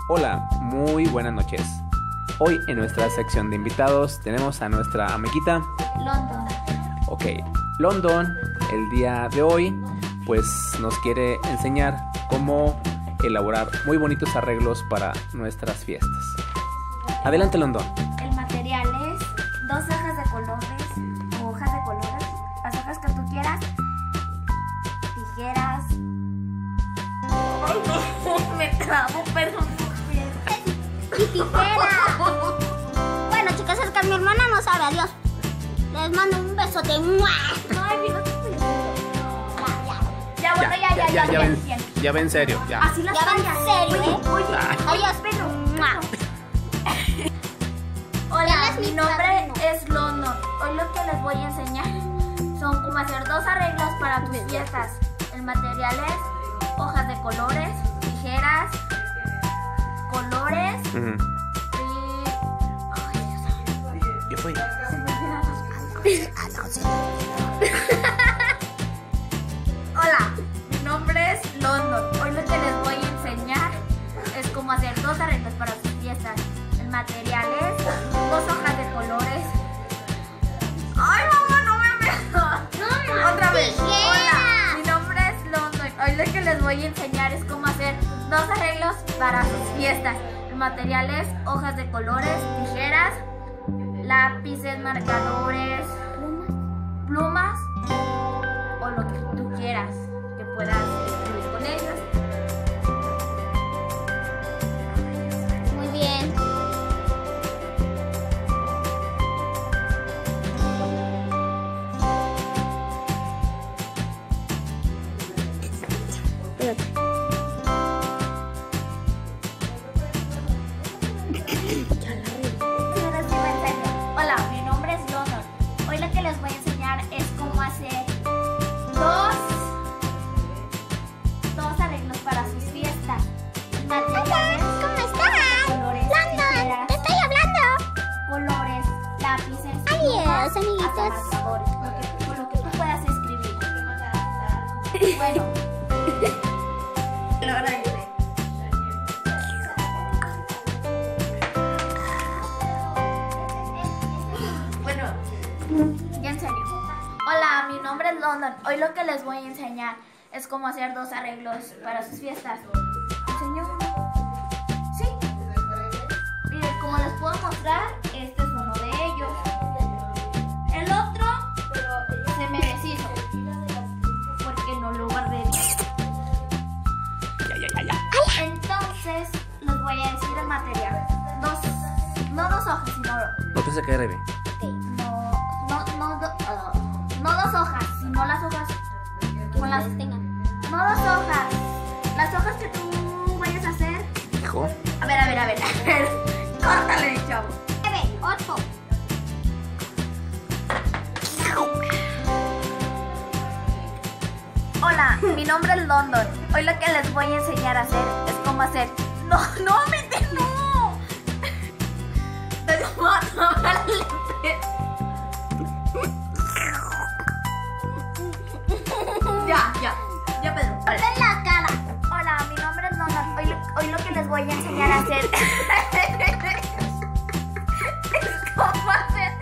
Hola, muy buenas noches. Hoy en nuestra sección de invitados tenemos a nuestra amiguita London. Ok, London el día de hoy pues nos quiere enseñar cómo elaborar muy bonitos arreglos para nuestras fiestas. Adelante, London. El material es 2 hojas de colores o hojas de colores, las hojas que tú quieras, tijeras. Ay, no, me trabo, perdón. Y tijeras. Bueno, chicas, es que mi hermana no sabe. Adiós. Les mando un besote. ¡Mua! No, amigo, ya, bueno, ya. Ya ve en serio, ya. Así las Ya va en fallas. serio, ¿eh? Oye, Adiós, pero. ¡Mua! Hola, ¿Quién es mi mi nombre padrino? es London. Hoy lo que les voy a enseñar son cómo hacer 2 arreglos para tus fiestas. El material es hojas de colores, tijeras, colores Ujú. y... Ay, Dios. ¿Qué fue? Se me olvidan las Hola, mi nombre es London. Hoy lo que les voy a enseñar es cómo hacer 2 arreglos para sus fiestas. El material es 2 hojas de colores. ¡Ay, mamá, no me veo! Otra vez. Tijera. Hola, mi nombre es London. Hoy lo que les voy a enseñar es cómo hacer 2 arreglos para sus fiestas. El material es hojas de colores, tijeras, lápices, marcadores, plumas o lo que tú quieras que puedas escribir con ellos. Muy bien. Ahora sí va en serio. Hola, mi nombre es London. Hoy lo que les voy a enseñar es cómo hacer dos arreglos para sus fiestas. El material es ¿Cómo estás? colores, London, tijeras, te estoy hablando. colores, lápices, Adiós, plumas, amiguitos. hasta marcadores, con lo que tú puedas escribir. Bueno. Lo agradezco. Bueno, ya en serio. Hola, mi nombre es London. Hoy lo que les voy a enseñar es cómo hacer 2 arreglos para sus fiestas. ¿Enseño uno? Sí. Miren, como les puedo mostrar, este es uno de ellos. El otro se me deshizo porque no lo guardé bien. Ya. Entonces, les voy a decir el material. No 2 hojas, sino... No te se cae, Rebe. No 2 hojas, sino las hojas con las tengan. No 2 hojas. Las hojas que tú vayas a hacer. Hijo. A ver. Córtale, chavo. 9, 8. Hola, mi nombre es London. Hoy lo que les voy a enseñar a hacer es cómo hacer. No, mente, no. Te voy a tomar el Ya, Pedro. Vale. En la cara. Hola, mi nombre es London. Hoy lo que les voy a enseñar a hacer es cómo hacer.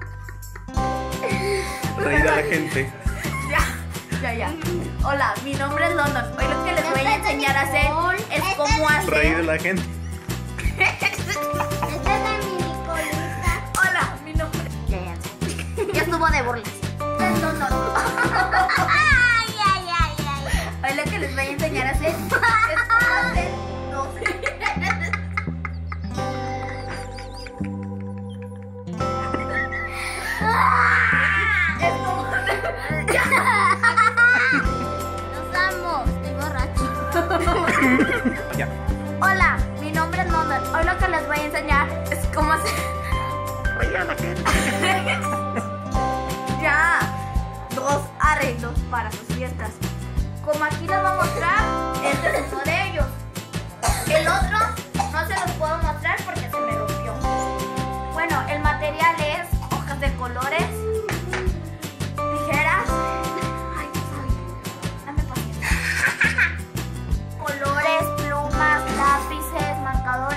Reír a la gente. Ya. Hola, mi nombre es London. Hoy lo que les voy a enseñar a hacer es cómo hacer. Reír a la gente. Esta es mi Nicolita. Hola, mi nombre. Ya estuvo de burlas. Es London. Ay. Hoy lo que les voy a enseñar a hacer es cómo hacer 2. Es como... Los amo. Estoy borracho. Ya. Hola, mi nombre es London. Hoy lo que les voy a enseñar es cómo hacer. Reír a la gente. Ya, 2 arreglos para sus fiestas. Como aquí les voy a mostrar, este es uno de ellos. El otro no se los puedo mostrar porque se me rompió. Bueno, el material es hojas de colores, tijeras. Ay, dame paciencia. Colores, plumas, lápices, marcadores.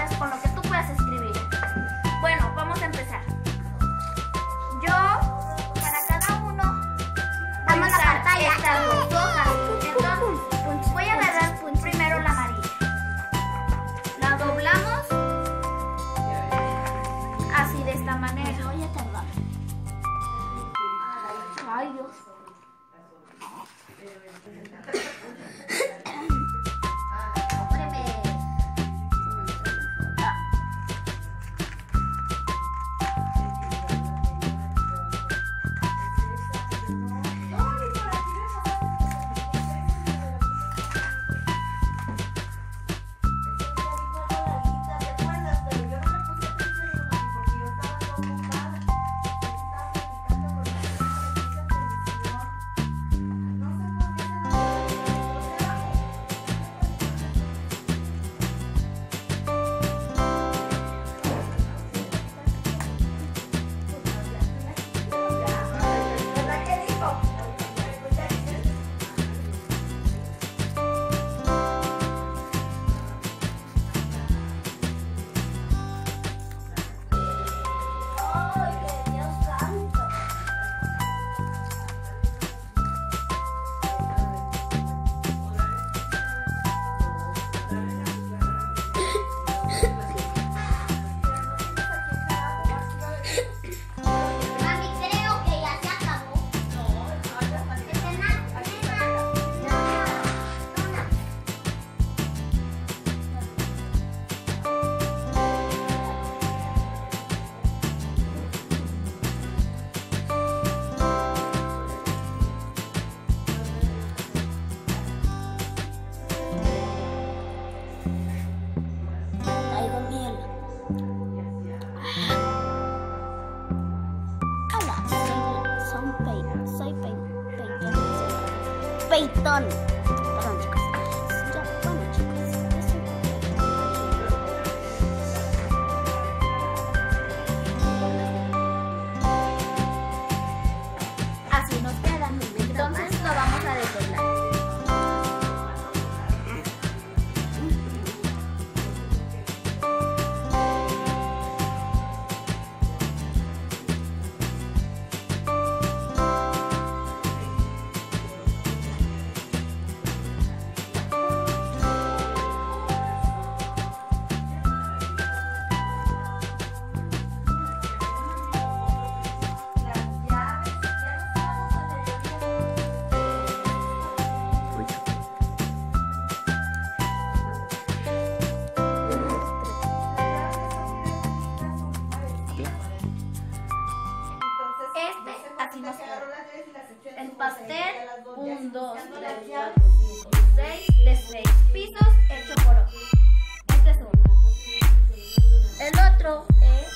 afeitón. Perdón, chicos. Ya, bueno, chicos. Así nos queda. Entonces lo vamos a desdoblar. Así nos queda. El pastel, 1, 2, 3, 4, 5, 6, de 6 pisos hecho por otro. Este es uno. El otro es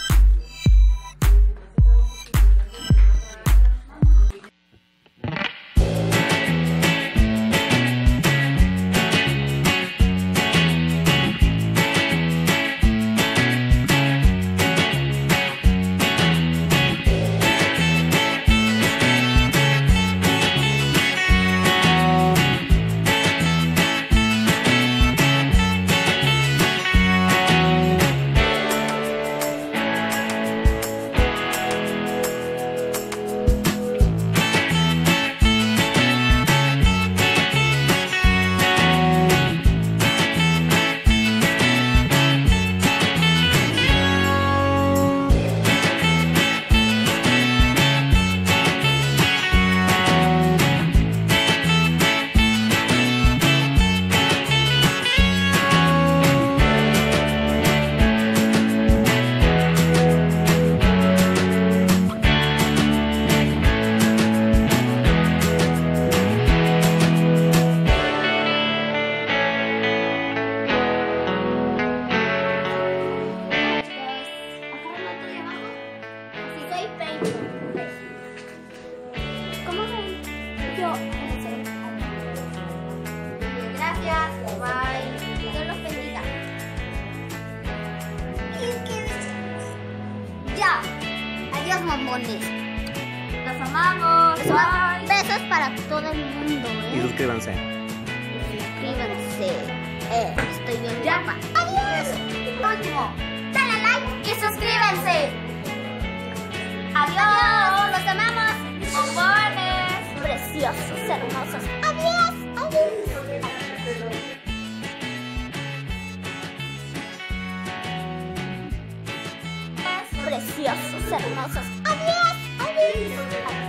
gracias, bye. Dios los bendiga. Ya. Adiós, bombones. Los amamos. Bye. Besos para todo el mundo, Y suscríbanse. Suscríbanse. Estoy bien Ya. guapa. Adiós. Último. Dale like y suscríbanse. Adiós. Los amamos. Bombones. Preciosos, hermosos. Adiós. Adiós. Preciosos, hermosos. Adiós. Adiós.